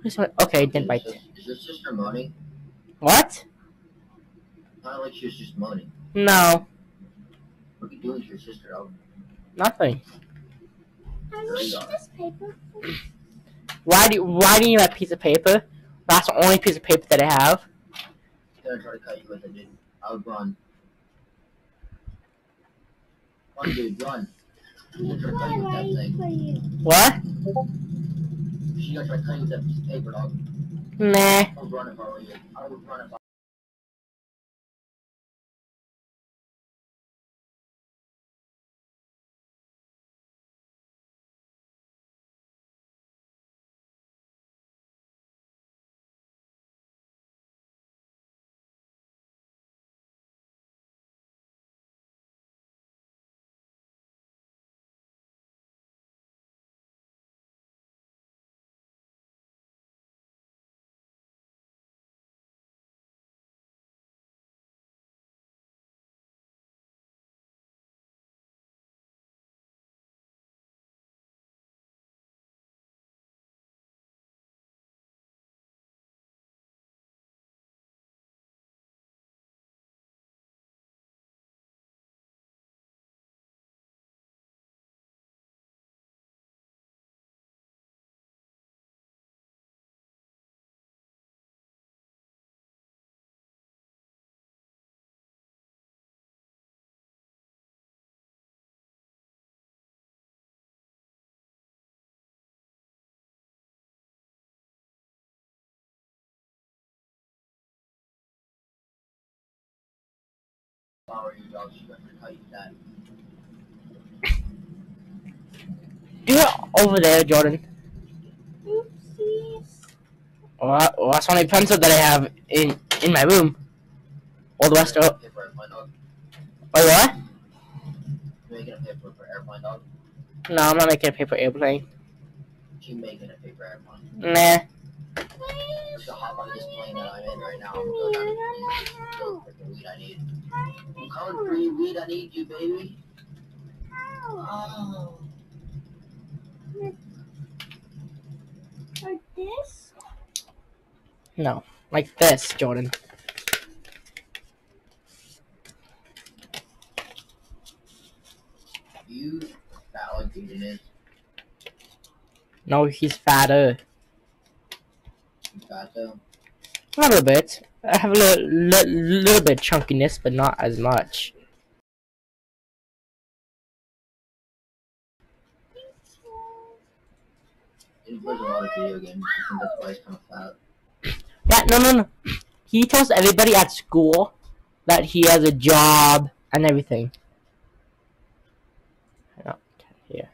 Okay, didn't bite. Is your sister moaning? What? Not like she was just moaning. No, What are you doing to your sister? Oh, nothing. I need this paper. Why do you need that piece of paper? That's the only piece of paper that I have. she's gonna try to cut you with it, dude. I would run. Run, dude, run. She's gonna try to cut you with that thing. What? She's gonna try to cut you with that piece of paper, dog. Nah. I would run if I were you. I would run if I were you, dog. She's gonna try to cut you with that. Do it over there, Jordan. Oopsies. Well, that's the only pencil that I have in my room. All the rest are. Paper airplane, dog. Oh, what? You're making a paper for airplane, dog. No, I'm not making a paper airplane. She's making a paper airplane. Nah. Just to hop on this plane that I'm in right now. I'm gonna go down to the freaking weed I need. I'm coming for you, weed. I need you, baby. Oh. Like this? No. Like this, Jordan. You fat like Jaden is. No, he's fatter. You fat though. A little bit. I have a little bit of chunkiness, but not as much. He plays a lot of video games. I think that's why he's kind of fat. Yeah, no. He tells everybody at school that he has a job and everything. Oh, here.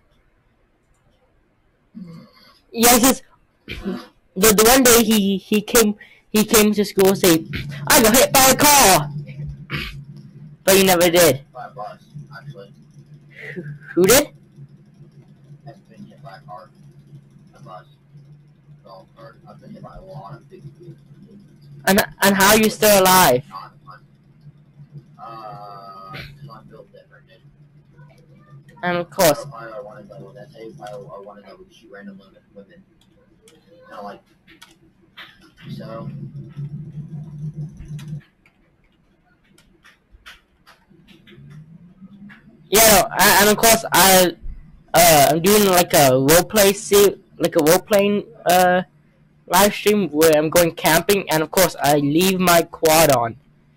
Yeah, he says the one day he came to school saying, "I got hit by a car," but he never did. By a bus, actually. Who did? I've been hit by a car. A bus. Golf cart. I've been hit by a lot of big wheels. And how are you still alive? Not fun. Because I'm built different, dude. And of course, I wanted that with that tape. I wanted that with shoot random women. Kind of like. So. yeah, and of course I'm doing like a role playing live stream where I'm going camping, and of course I leave my quad on.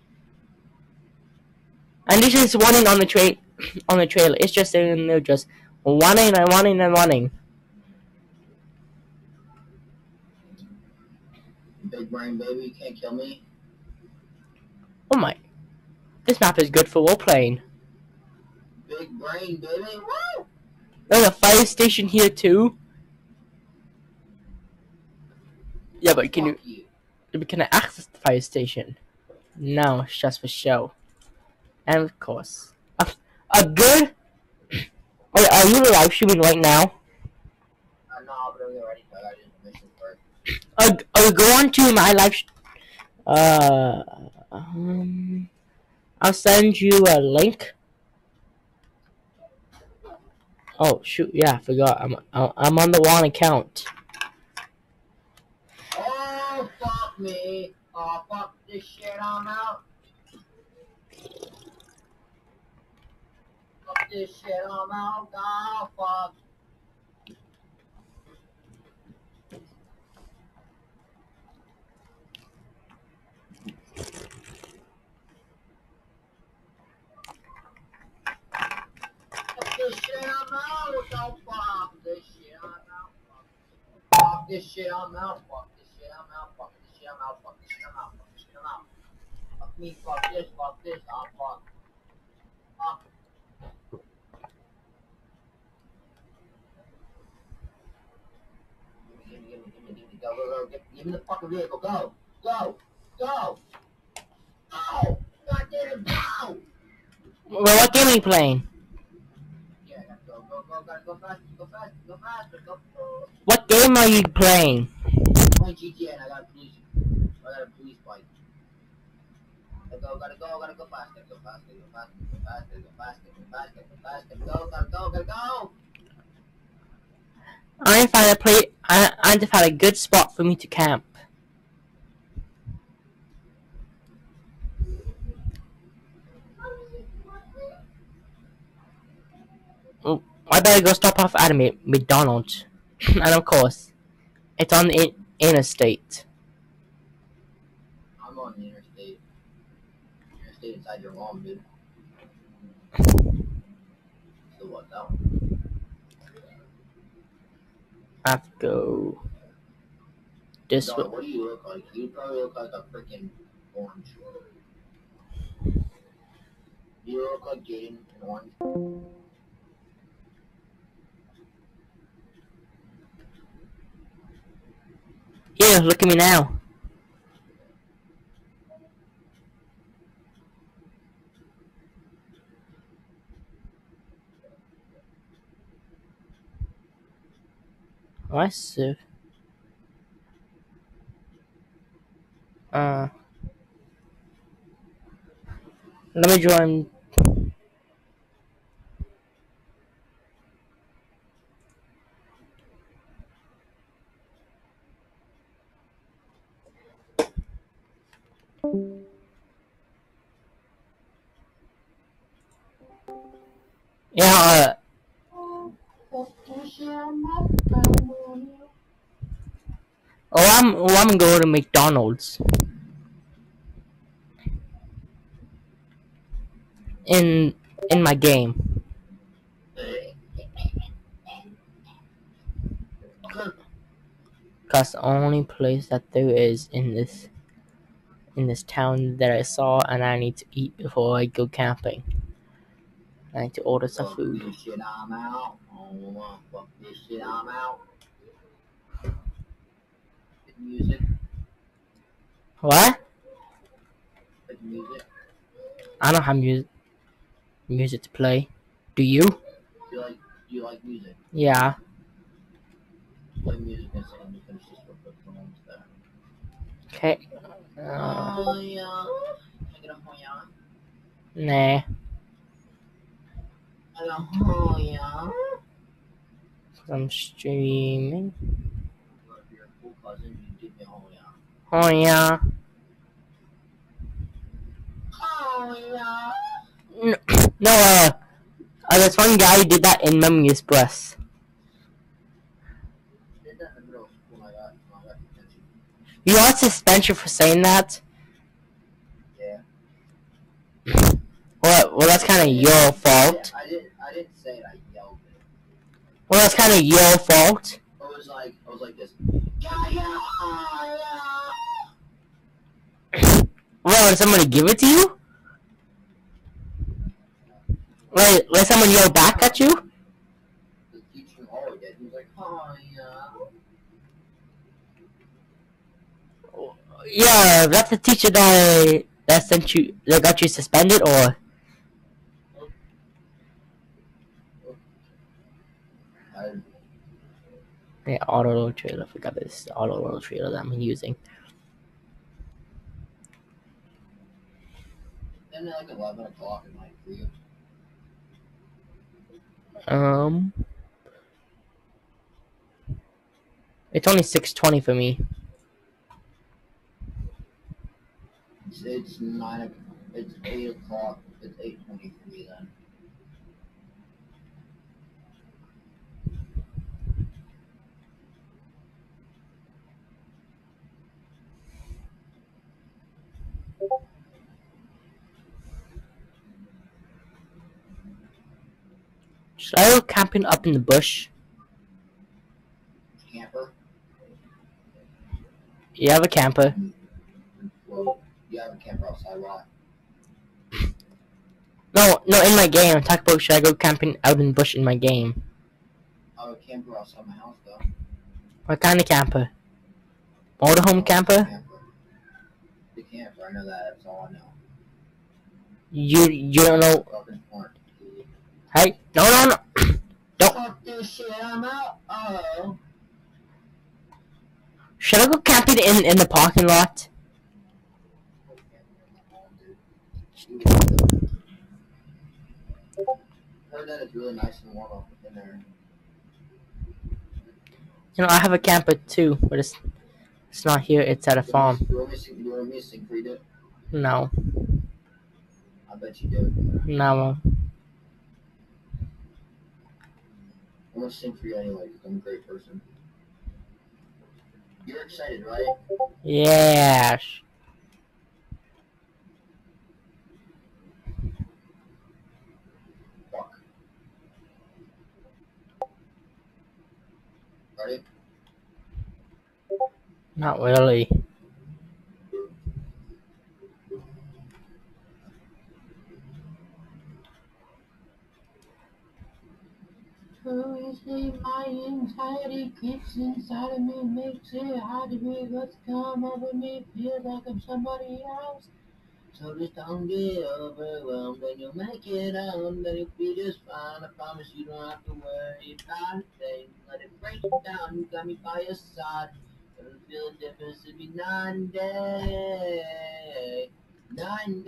And this is running on the trailer. It's just sitting there, just running and running and running. Big brain baby, you can't kill me. Oh my! This map is good for role playing. Big brain baby, woo! There's a fire station here too. Yeah, but can I access the fire station? No, it's just for show. And of course, a good. Wait, are you live streaming right now? No, but I'm ready. I didn't miss it first. Go on to my live. I'll send you a link. Oh shoot! Yeah, I forgot. I'm on the wrong account. me. Oh, fuck this shit, I'm out. Fuck this shit, I'm out. Oh, fuck. Fuck this shit, I'm out. Don't fuck this shit, I'm out. Fuck this shit, I'm out. Fuck this shit, I'm out. Fuck this shit, I'm out. Fuck this shit, I'm out. Fuck this shit, I'm out. Fuck me, fuck this, I'm fuck. Fuck. Gimme, go. Give me the fucking vehicle, go. Go. Go. Go. God damn it, go. Well, what game are you playing? Yeah, gotta go faster, go. What game are you playing? Playing GTA and I got a police bike. Gotta go faster, go, gotta go. I need to find a good spot for me to camp. Oh, I better go stop off at a McDonald's. And of course, it's on the interstate. I'm on the interstate. Interstate inside your mom, dude. So what's that one? I have to go this way. What do you look like? You probably look like a freaking orange. You look like Jaden in orange. Yeah, look at me now. I see. Let me join. Yeah, I'm gonna go to McDonald's. In my game. Cause the only place that there is in this town that I saw, and I need to eat before I go camping. I need to order some food. Fuck this shit, I'm out. Oh, fuck this shit, I'm out. Hit music. What? Hit music. I don't have music to play. Do you? Do you like music? Yeah. Play music and sing. Let me finish this real quick. We're almost there. Okay. Oh yeah. Can I get a oh yeah? Nah. I go, oh yeah. I'm streaming. Well, if you're a cool cousin, you give me a oh yeah. Oh yeah. Oh yeah. No, this one guy who did that in Memory Express. Did that in middle school when I got detention. You want suspension for saying that? Yeah. Well, that's kind of your fault. I didn't say it. I yelled it. Well, that's kind of your fault. I was like this. Yeah. Well, did somebody give it to you? Let someone yell back at you? The teacher always did. He was like, oh yeah. Yeah, that's the teacher that sent you, that got you suspended, or? Yeah, auto load trailer. I forgot this auto load trailer that I'm using. Then at like 11 o'clock at night for you. It's only 6:20 for me. It's 9. It's 8 o'clock. It's 8:23 then. Should I go camping up in the bush? Camper. You have a camper. Well, you have a camper outside. Why? No, in my game. I'm talking about should I go camping out in the bush in my game? I have a camper outside my house though. What kind of camper? Motorhome camper? The camper. I know that. That's all I know. You don't know? Fucking smart. Hey, no. Don't. Fuck this shit. I'm out. Oh. Should I go camping in the parking lot? Heard that it's really nice and warm up in there. You know, I have a camper too, but it's not here. It's at a farm. You want me to sing for you, dude? No. I bet you do. No. I'm gonna sing for you anyway because I'm a great person. You're excited, right? Yeah. Fuck. Ready? Not really. Curiously, my anxiety kicks inside of me, makes it hard to breathe. What's come over me feels like I'm somebody else. So just don't get overwhelmed, and you'll make it on. Then you'll be just fine. I promise you don't have to worry about a thing. Let it break you down. You got me by your side. Don't feel the difference. It'll be 9 days. 9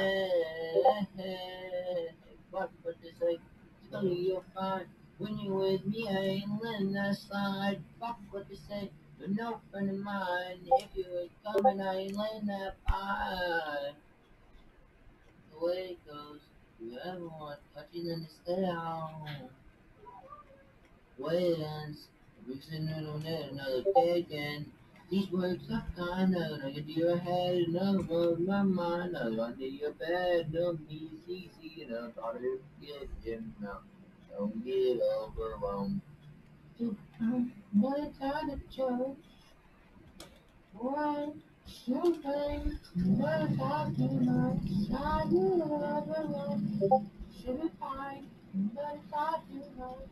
days. What they say? Tell me you're fine. When you're with me, I ain't letting that slide. Fuck what they say. You're no friend of mine. If you ain't coming, I ain't letting that by. The way it goes, whoever wants touching in the down. The way it ends, we're sitting on it another day again. These words are kind of like into your head, another my mind, under your bed, no me, easy, and I'm trying to get him now. Don't get overwhelmed. Another time to choke. What? Something. Another time to much. I knew overwhelmed. Should be fine. Another time to much.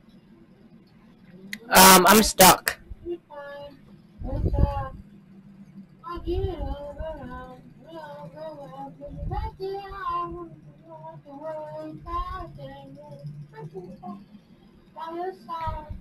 I'm stuck. Should be fine. Another time. I get overwhelmed. Overwhelmed. Right there, I won't have to worry about things. By your side.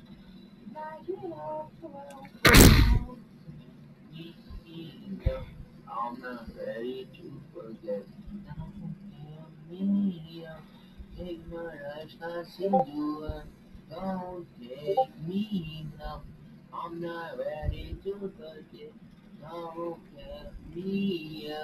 I'm not ready to forget. Don't kill me. Take my life, not singular. Don't take me now. I'm not ready to forget. Don't kill me.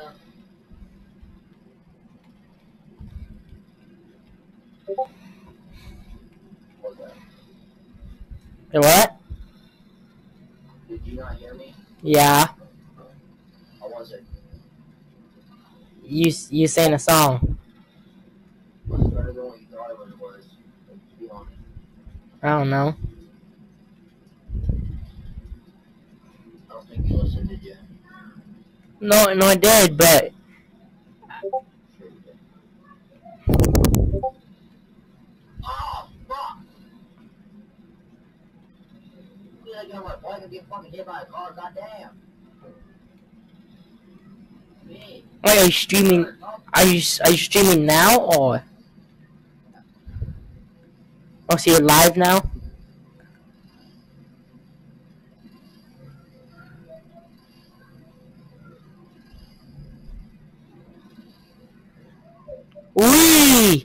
What's that? Hey, what? Did you not hear me? Yeah. How was it? You sang a song. Was it better than what you thought it was? To be honest. I don't know. I don't think you listened, did you? No, I did, but Sure you did. Oh, fuck! I feel like I'm like, boy, I could get fucking hit by a car, goddamn. Me. wait, are you streaming? Are you streaming now or? Oh, so you're live now? Wee!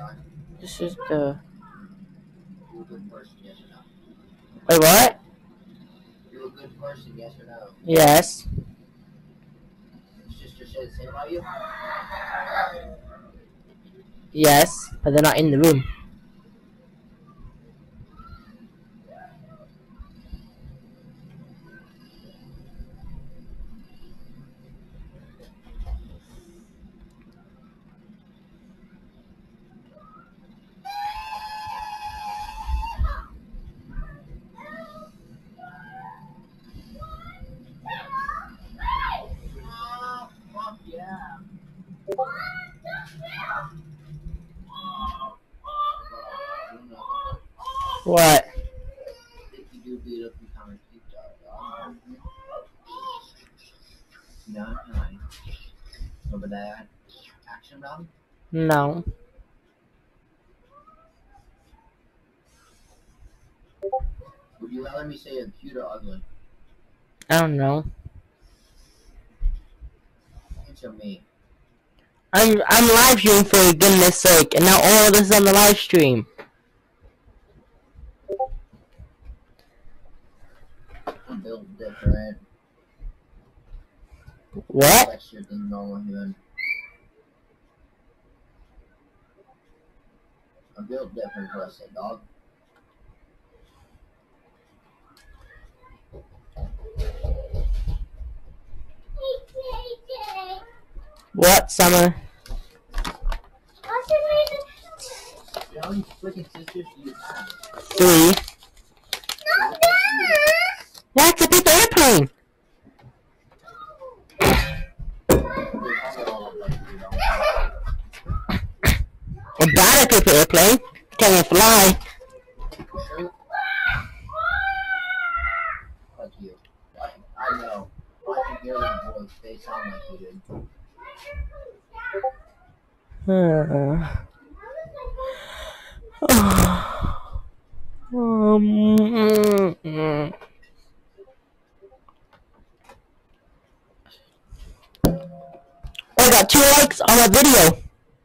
guy? This is the. You a good person, yes or no? Wait, what? You a good person, yes or no? Yes. Your sister said the same about you? Yes, but they're not in the room. Oh, fuck yeah. What? If you do beat up, you kind of keep that. No, no. Remember that action round? No. Would you rather me say you're cute or ugly? I don't know. Answer me. I'm live streaming for goodness sake, and now all this is on the live stream. I'm built different. What? Texture than normal human. I'm built different, what I said, dog. What, Summer? How many freaking sisters do you have? 3. That's a big airplane. A bad paper airplane. Can't fly. Sure. Fuck you. I know. I can hear their voice. They sound like you did. I got 2 likes on my video.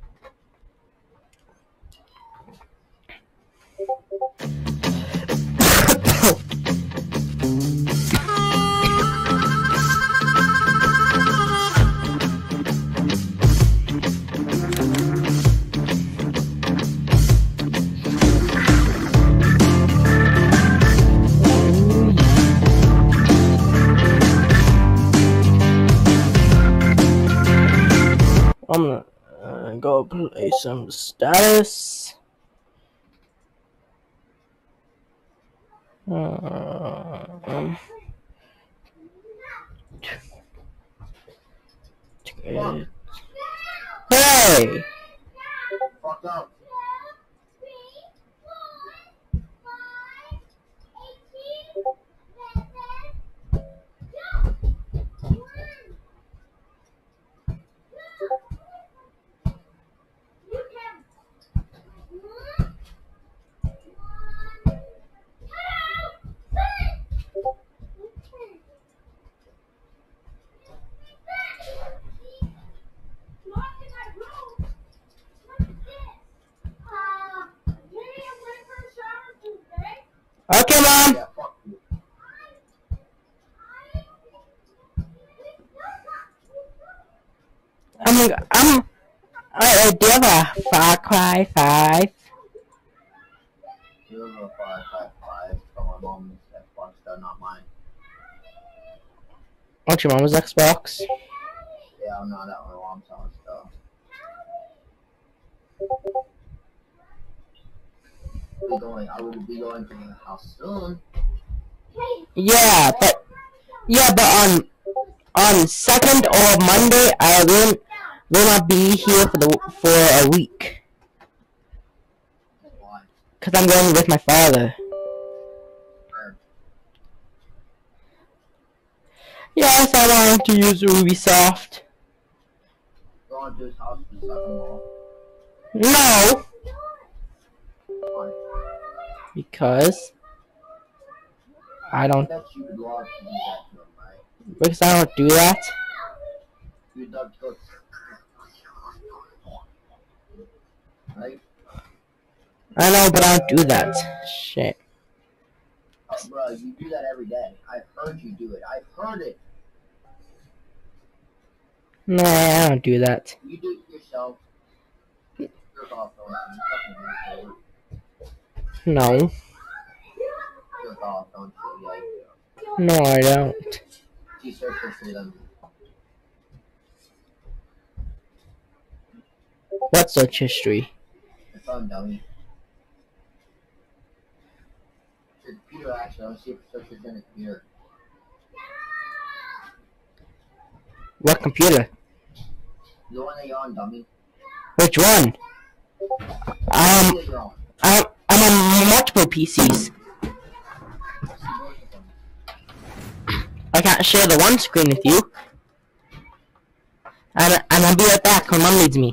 I'm gonna go play some status. Hey! Fuck up. Okay, Mom. Yeah, fuck you. Do you have a Far Cry 5? You have a 555 from my mom's Xbox, though, not mine. What's your mom's Xbox? Yeah, I'm not at my mom's house, though. I will be going to the house soon. Yeah, but on 2nd or Monday, I will not be here for a week. Why? Cause I'm going with my father. Yes, I wanted to use Ubisoft. Going to his house for the second wall. No, Why? because I I don't. bet you would love to do that to him, right? Because I don't do that. You'd love to go. Right? I know, but I don't do that. Shit. Bro, you do that every day. I've heard you do it. I've heard it. Nah, I don't do that. You do it yourself. Jerk off, don't you? You No. fucking jerk off, don't you? Yeah, you do. No, I don't. You search history then. What search history? Your phone, dummy. Your computer, actually. Let's see if search history on the computer. What computer? The one that you're on, dummy. Which one? You're on. I'm on multiple PCs. I can't share the one screen with you. And I'll be right back when Mom needs me.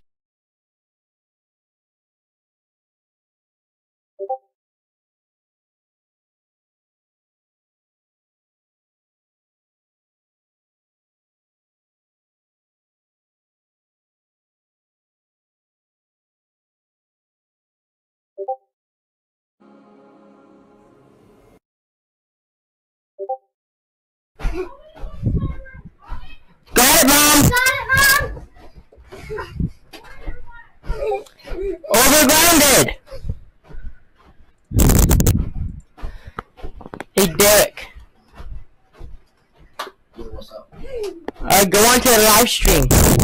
Got it, Mom! Overgrounded! Hey, Derek. Yeah, what's up? Go on to the live stream.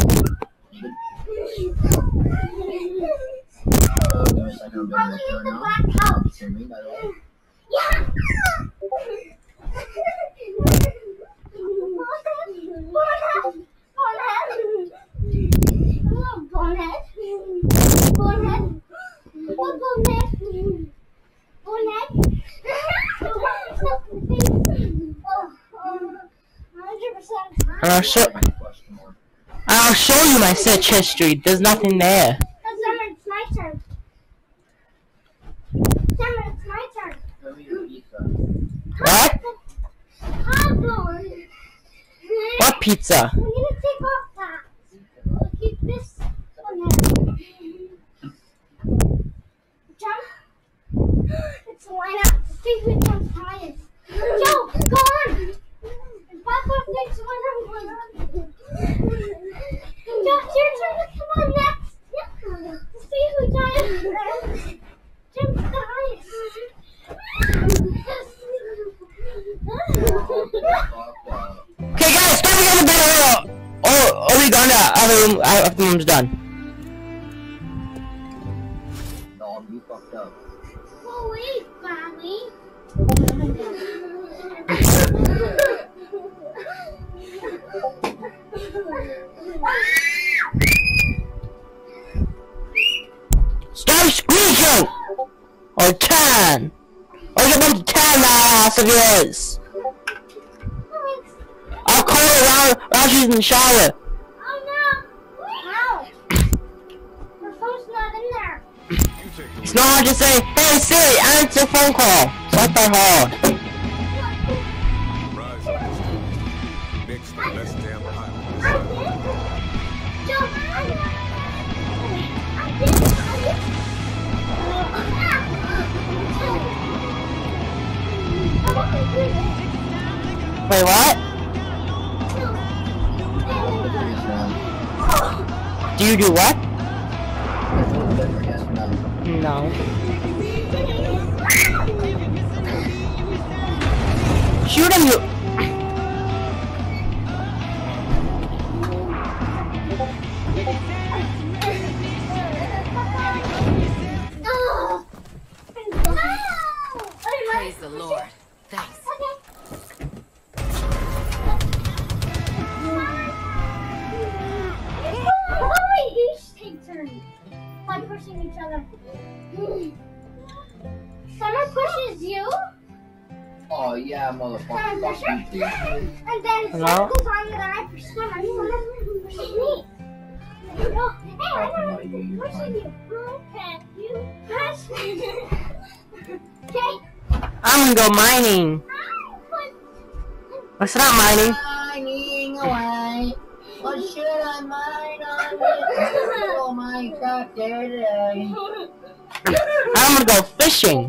There's like a bit of a now. You hear me, by the way? Yeah. I'll show you my search history. There's nothing there. It's my turn. Summer, it's my turn. Let me your pizza. What? Popcorn. What pizza? We're gonna take off that. We'll keep this on there. Jump. It's a lineup. See who jumps highest. Joe, go on. Popcorn thinks when I'm going on. Joe, it's your turn to come on next. Yeah. See who jumps the highest. Okay, guys, stop me on the bed. Or are we going to other room after Mom's done? Dog, you fucked up. Oh, wait, Mommy. Stop squeaking! Or 10! Or you're going to 10 my ass if it is! I'll call her while she's in the shower. Oh no! How? Her phone's not in there. It's not hard to say, hey Siri, answer phone call. It's not that hard. Next, the best damn pilot. I did. Joe, Wait, what? Do you do what? No. Shoot him, you. Praise the Lord. Thanks. We each take turns by pushing each other. Summer pushes you. Oh yeah, motherfucker. Summer Fuck you, dude. and then Hello? Summer goes on and then I push Summer. Summer pushes me. Oh, hey, I'm not pushing you. Okay, you push me. Okay. I'm gonna go mining. It's not mining. Mining away. What should I mine on it? Oh my god, today. I'm gonna go fishing.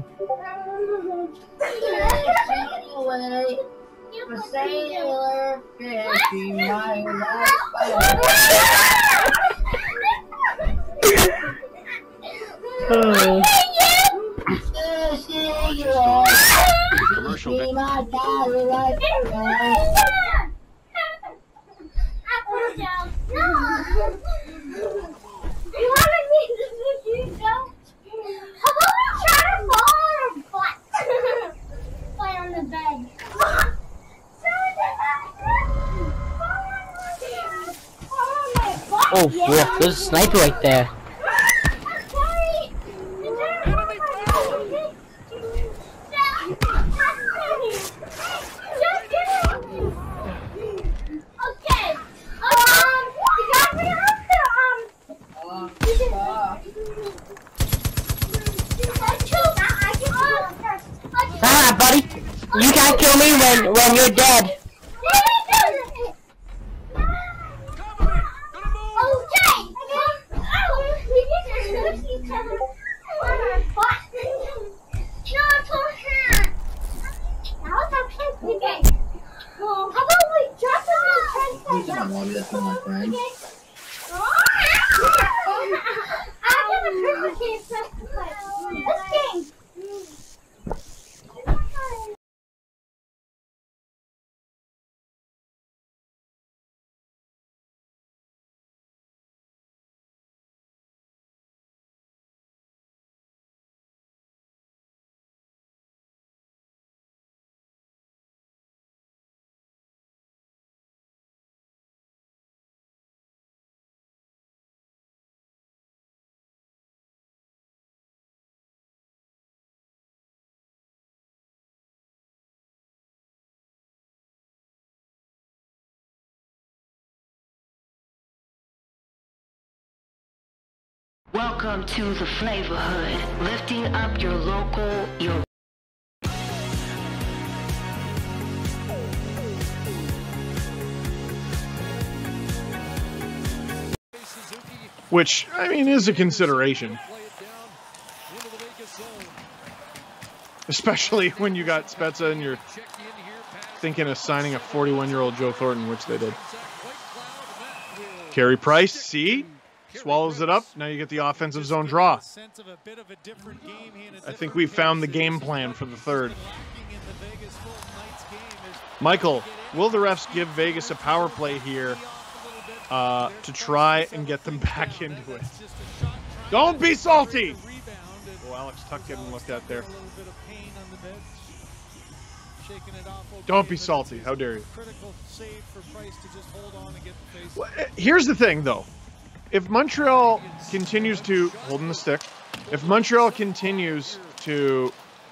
Sailor fishing my life. Commercial. Oh, yeah, there's a sniper right there. Ah, buddy, you can't kill me when you're dead. Welcome to the Flavorhood, lifting up your local, Which, I mean, is a consideration. Especially when you got Spezza and you're thinking of signing a 41-year-old Joe Thornton, which they did. Carey Price, see? Swallows it up. Now you get the offensive zone draw. I think we found the game plan for the third. Michael, will the refs give Vegas a power play here to try and get them back into it? Don't be salty! Oh, Alex Tuck getting looked at there. Don't be salty. How dare you? Well, here's the thing, though. If Montreal continues to holding the stick, if Montreal continues to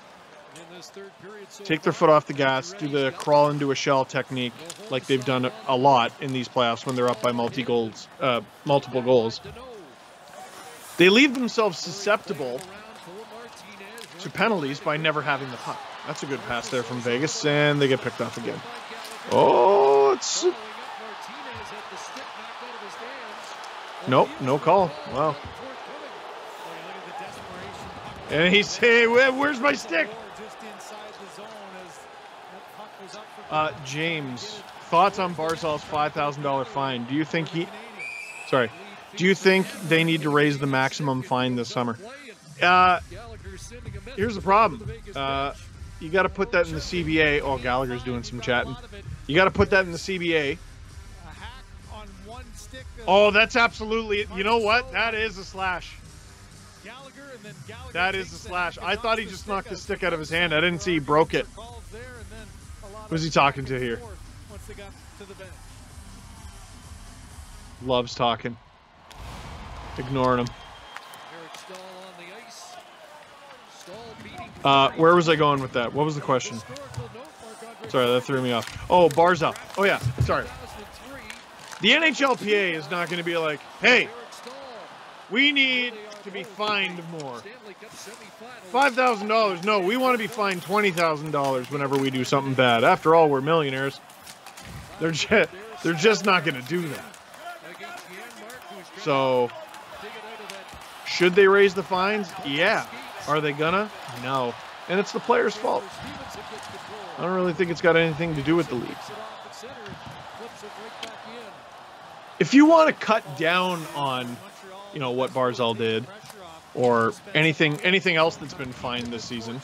take their foot off the gas, do the crawl into a shell technique like they've done a lot in these playoffs when they're up by multiple goals, they leave themselves susceptible to penalties by never having the puck. That's a good pass there from Vegas, and they get picked off again. Oh, it's... Nope, no call. Wow. And he's saying, where's my stick? James, thoughts on Barzal's $5,000 fine? Do you think do you think they need to raise the maximum fine this summer? Here's the problem. You got to put that in the CBA. Oh, Gallagher's doing some chatting. You got to put that in the CBA. Oh, that's absolutely... You know what? That is a slash. That is a slash. I thought he just knocked the stick out of his hand. I didn't see he broke it. Who's he talking to here? Loves talking. Ignoring him. Where was I going with that? What was the question? Sorry, that threw me off. Oh, Barzal. Oh, yeah. Sorry. The NHLPA is not going to be like, hey, we need to be fined more. $5,000. No, we want to be fined $20,000 whenever we do something bad. After all, we're millionaires. They're just not going to do that. So, should they raise the fines? Yeah. Are they gonna? No. And it's the player's fault. I don't really think it's got anything to do with the league. If you want to cut down on, you know, what Barzal did, or anything else that's been fine this season,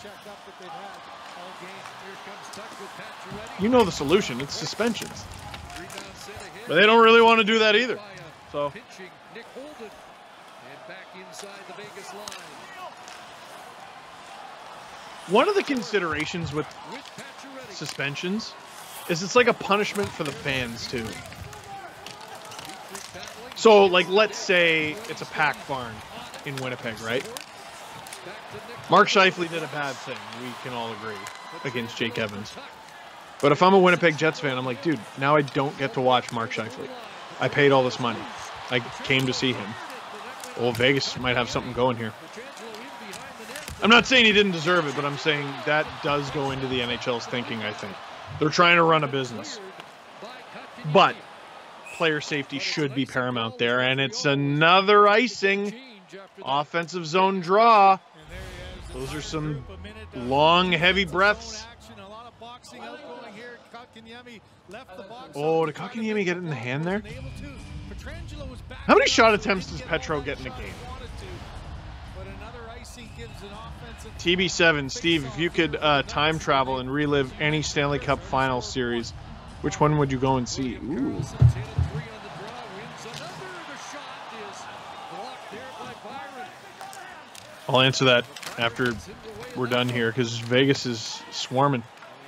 you know the solution. It's suspensions. But they don't really want to do that either. So one of the considerations with suspensions is it's like a punishment for the fans too. So, like, let's say it's a pack barn in Winnipeg, right? Mark Scheifele did a bad thing, we can all agree, against Jake Evans. But if I'm a Winnipeg Jets fan, I'm like, dude, now I don't get to watch Mark Scheifele. I paid all this money. I came to see him. Well, Vegas might have something going here. I'm not saying he didn't deserve it, but I'm saying that does go into the NHL's thinking, I think. They're trying to run a business. But player safety should be paramount there, and it's another icing. Offensive zone draw. Those are some long, heavy breaths. Oh, did Kotkaniemi get it in the hand there? How many shot attempts does Petro get in a game? TB7, Steve, if you could time travel and relive any Stanley Cup final series, which one would you go and see? Ooh. I'll answer that after we're done here because Vegas is swarming.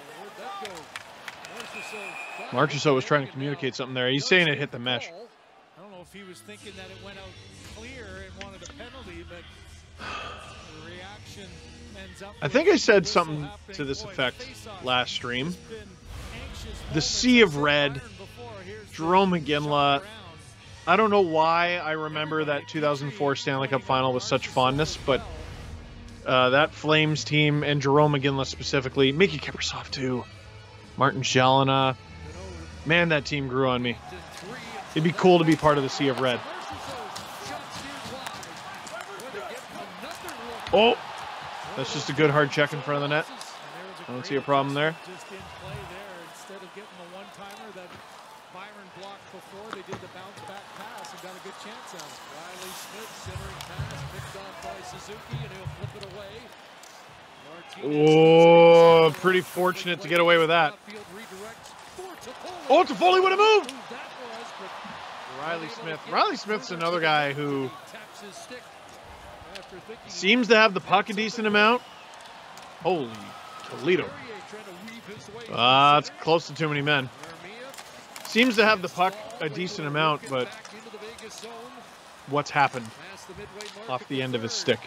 Marchessault was trying to communicate something there. He's saying it hit the mesh. I don't know if he was thinking that it went out clear and wanted a penalty, but the reaction ends up. I think I said something to this effect last stream. The Sea of Red, Jerome McGinley. I don't know why I remember that 2004 Stanley Cup final with such fondness, but that Flames team and Jerome McGinley specifically, Mickey Kiprusoff too, Martin Jalina, man, that team grew on me. It'd be cool to be part of the Sea of Red. Oh, that's just a good hard check in front of the net. I don't see a problem there. Instead of getting the one-timer that Byron blocked before, they did the bounce-back pass and got a good chance out. Riley Smith, centering pass, picked off by Suzuki, and he'll flip it away. Oh, pretty fortunate to get away with that. Oh, Toffoli would have moved! Riley Smith. Riley Smith's another guy who seems to have the puck a decent amount. Holy Toledo. It's close to too many men. Seems to have the puck a decent amount, but what's happened off the end of his stick?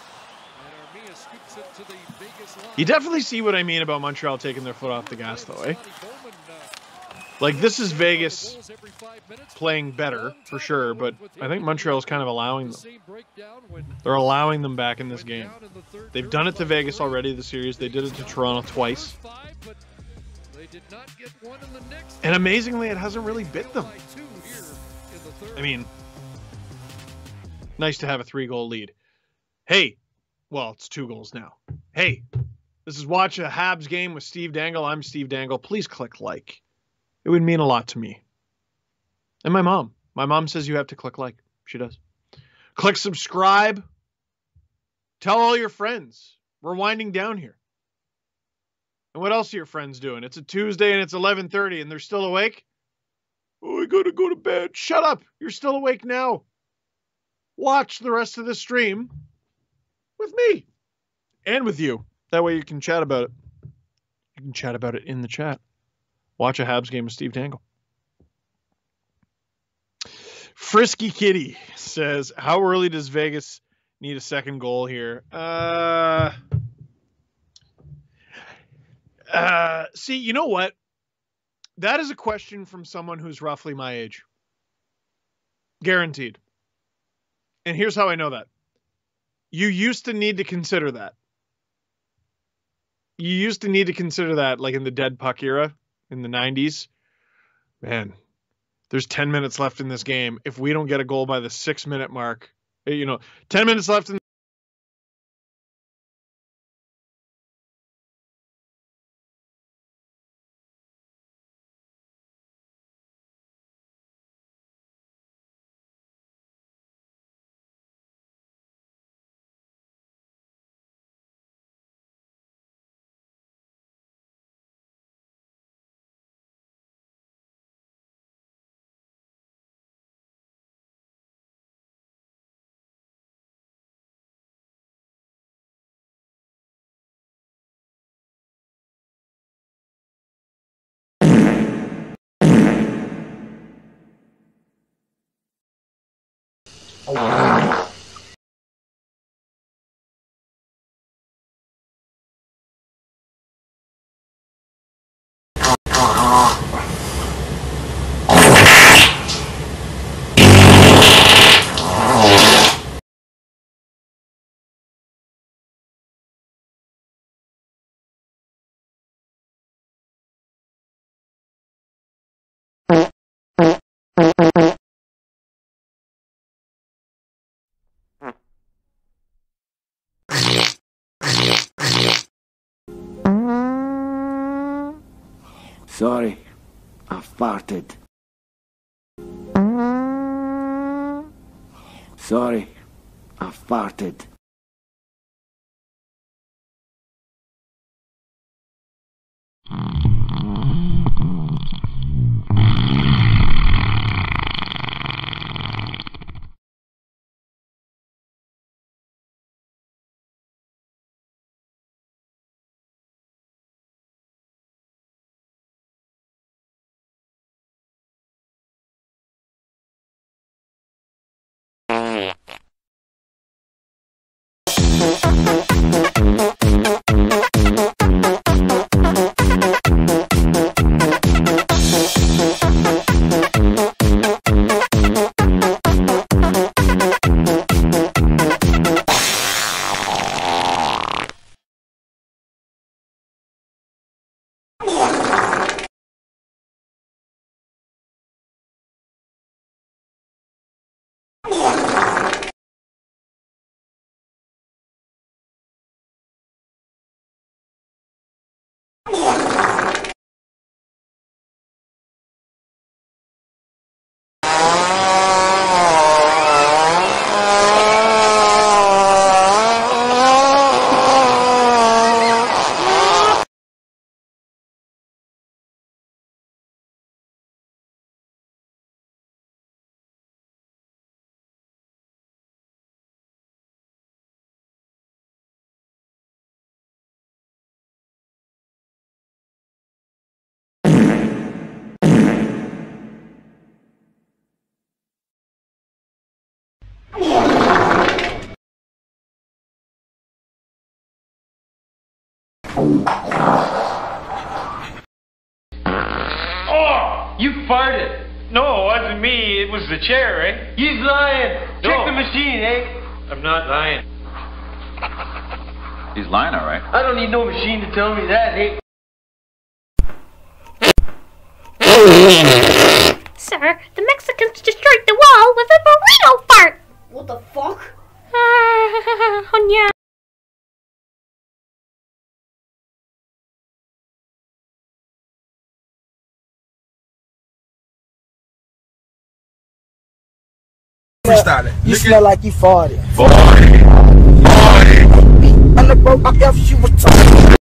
You definitely see what I mean about Montreal taking their foot off the gas, though, eh? Like, this is Vegas playing better, for sure, but I think Montreal's kind of allowing them. They're allowing them back in this game. They've done it to Vegas already this series. They did it to Toronto twice. And amazingly, it hasn't really bit them. I mean, nice to have a 3-goal lead. Hey, well, it's 2 goals now. Hey, this is Watch a Habs Game with Steve Dangle. I'm Steve Dangle. Please click like. It would mean a lot to me. And my mom. My mom says you have to click like. She does. Click subscribe. Tell all your friends. We're winding down here. And what else are your friends doing? It's a Tuesday and it's 11:30 and they're still awake? Oh, I gotta go to bed. Shut up. You're still awake now. Watch the rest of the stream with me and with you. That way you can chat about it. You can chat about it in the chat. Watch a Habs Game with Steve Dangle. Frisky Kitty says, how early does Vegas need a second goal here? See, you know what? That is a question from someone who's roughly my age. Guaranteed. And here's how I know that. You used to need to consider that. You used to need to consider that, like in the dead puck era. In the 90s, man, there's 10 minutes left in this game. If we don't get a goal by the 6-minute mark, 10 minutes left in Sorry, I farted. Sorry, I farted. Oh, you farted. No, it wasn't me. It was the chair, eh? He's lying. No. Check the machine, eh? I'm not lying. He's lying, all right. I don't need no machine to tell me that, eh? Sir, the Mexicans destroyed the wall with a burrito fart! What the fuck? Oh yeah. You smell like you farted. Farted. On the boat, I guess she was talking.